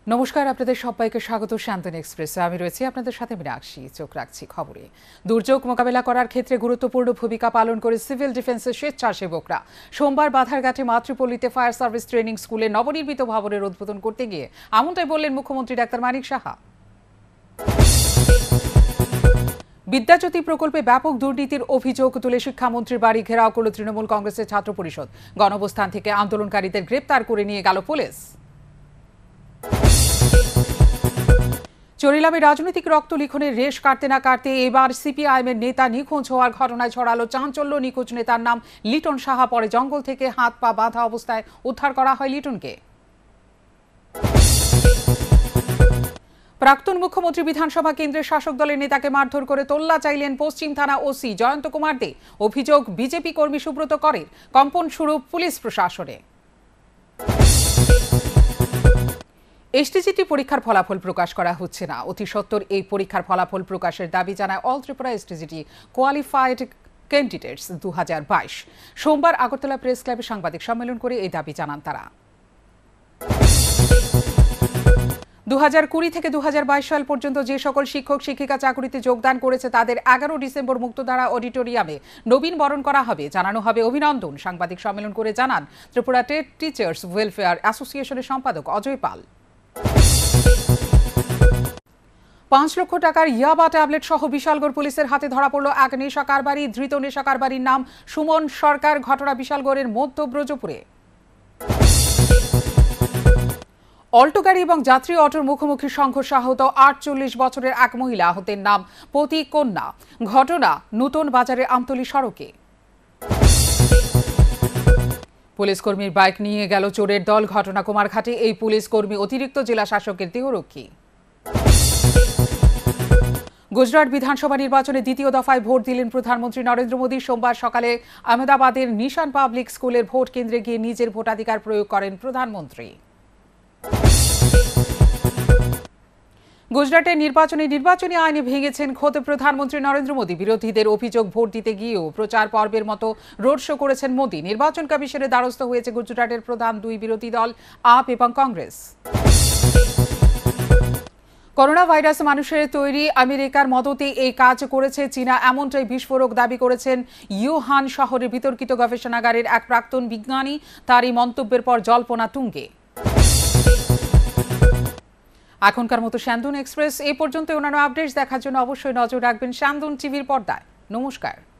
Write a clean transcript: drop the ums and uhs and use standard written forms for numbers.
নমস্কার, আপনাদের সবাইকে স্বাগত শান্তন এক্সপ্রেসে। আমি রয়েছি আপনাদের সাথে মীনাক্ষী। চোখ রাখছি খবরে। দুর্যোগ মোকাবেলা করার ক্ষেত্রে গুরুত্বপূর্ণ ভূমিকা পালন করে সিভিল ডিফেন্সের স্বেচ্ছাসেবকরা সোমবার বাধারঘাটে মাতৃপল্লীতে ফায়ার সার্ভিস ট্রেনিং স্কুলে নবনির্মিত ভবনের উদ্বোধন করতে গিয়ে এমনটাই বললেন মুখ্যমন্ত্রী ডাক্তার মানিক সাহা। বিদ্যাজ্যোতি প্রকল্পে ব্যাপক দুর্নীতির অভিযোগ তুলে শিক্ষামন্ত্রীর বাড়ি ঘেরাও করল তৃণমূল কংগ্রেসের ছাত্র পরিষদ। গণঅবস্থান থেকে আন্দোলনকারীদের গ্রেপ্তার করে নিয়ে গেল পুলিশ। চরিলামে রাজনৈতিক রক্ত লিখনের রেশ কাটতে না কাটতে এবার সিপিআইএমের নেতা নিখোঁজ হওয়ার ঘটনায় ছড়ালো চাঞ্চল্য। নিখোঁজ নেতার নাম লিটন সাহা। পরে জঙ্গল থেকে হাত পা বাঁধা অবস্থায় উদ্ধার করা হয় লিটনকে। প্রাক্তন মুখ্যমন্ত্রী বিধানসভা কেন্দ্রের শাসক দলের নেতাকে মারধর করে তোল্লা চাইলেন পশ্চিম থানা ওসি জয়ন্ত কুমার দে। অভিযোগ, বিজেপি কর্মী সুব্রত করের কম্পন শুরু পুলিশ প্রশাসনে। এসটিজিটি পরীক্ষার ফলাফল প্রকাশ করা হচ্ছে না। অতি সত্বর এই পরীক্ষার ফলাফল প্রকাশের দাবি জানায় all Tripura STGT qualified candidates 2022। সোমবার আগরতলা প্রেস ক্লাবে সাংবাদিক সম্মেলন করে এই দাবি জানান তারা। 2020 থেকে 2022 সাল পর্যন্ত যে সকল শিক্ষক শিক্ষিকা চাকুরিতে যোগদান করেছে তাদের 11 ডিসেম্বর মুক্তধারা অডিটোরিয়ামে নবীন বরণ করা হবে, জানানো হবে অভিনন্দন। সাংবাদিক সম্মেলন করে জানান ত্রিপুরা টেট টিচার্স ওয়েলফেয়ার অ্যাসোসিয়েশনের সম্পাদক অজয় পাল। 5 লক্ষ টাকার ইয়াবা ট্যাবলেট সহ বিশালগড় পুলিশের হাতে ধরা পড়ল এক নেশা কারবারি। ধৃত নেশা কারবারির নাম সুমন সরকার। ঘটনা বিশালগড়ের মধ্য ব্রজপুরে। অল্টো গাড়ি এবং যাত্রী অটোর মুখোমুখি সংঘর্ষে আহত 48 বছরের এক মহিলা। আহতের নাম পতি কন্যা। ঘটনা নূতন বাজারের আমতলী সড়কে। পুলিশ কর্মীর বাইক নিয়ে গেল চোরের দল। ঘটনা কুমারঘাটে। এই পুলিশ কর্মী অতিরিক্ত জেলা শাসকের দেহরক্ষী। গুজরাট বিধানসভা নির্বাচনে দ্বিতীয় দফায় ভোট দিলেন প্রধানমন্ত্রী নরেন্দ্র মোদী। সোমবার সকালে আহমেদাবাদের নিশান পাবলিক স্কুলের ভোট কেন্দ্রে গিয়ে নিজের ভোটাধিকার প্রয়োগ করেন প্রধানমন্ত্রী। গুজরাটের নির্বাচনী আইনে ভেঙেছেন খোদ প্রধানমন্ত্রী নরেন্দ্র মোদী। বিরোধীদের অভিযোগ, ভোট দিতে গিয়েও প্রচার পর্বের মতো রোড শো করেছেন মোদী। নির্বাচন কমিশনের দ্বারস্থ হয়েছে গুজরাটের প্রধান দুই বিরোধী দল আপ এবং কংগ্রেস। করোনা ভাইরাস মানুষের তৈরি আমেরিকার মদতে এই কাজ করেছে চীনা, এমনটাই বিস্ফোরক দাবি করেছেন ইউহান শহরের বিতর্কিত গবেষণাগারের এক প্রাক্তন বিজ্ঞানী। তার এই মন্তব্যের পর জল্পনা তুঙ্গে। এখনকার মতো শান্তন এক্সপ্রেস এই পর্যন্ত। অন্যান্য আপডেটস দেখার জন্য অবশ্যই নজর রাখবেন শান্তন টিভির পর্দায়। নমস্কার।